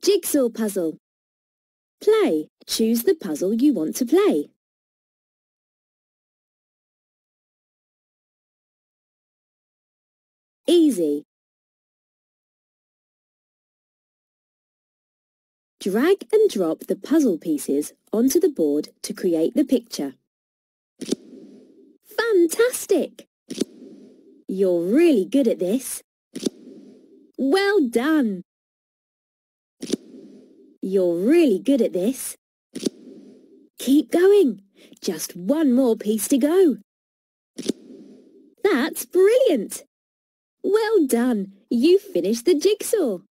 Jigsaw puzzle. Play. Choose the puzzle you want to play. Easy. Drag and drop the puzzle pieces onto the board to create the picture. Fantastic! You're really good at this. Well done! You're really good at this. Keep going. Just one more piece to go. That's brilliant! Well done! You finished the jigsaw.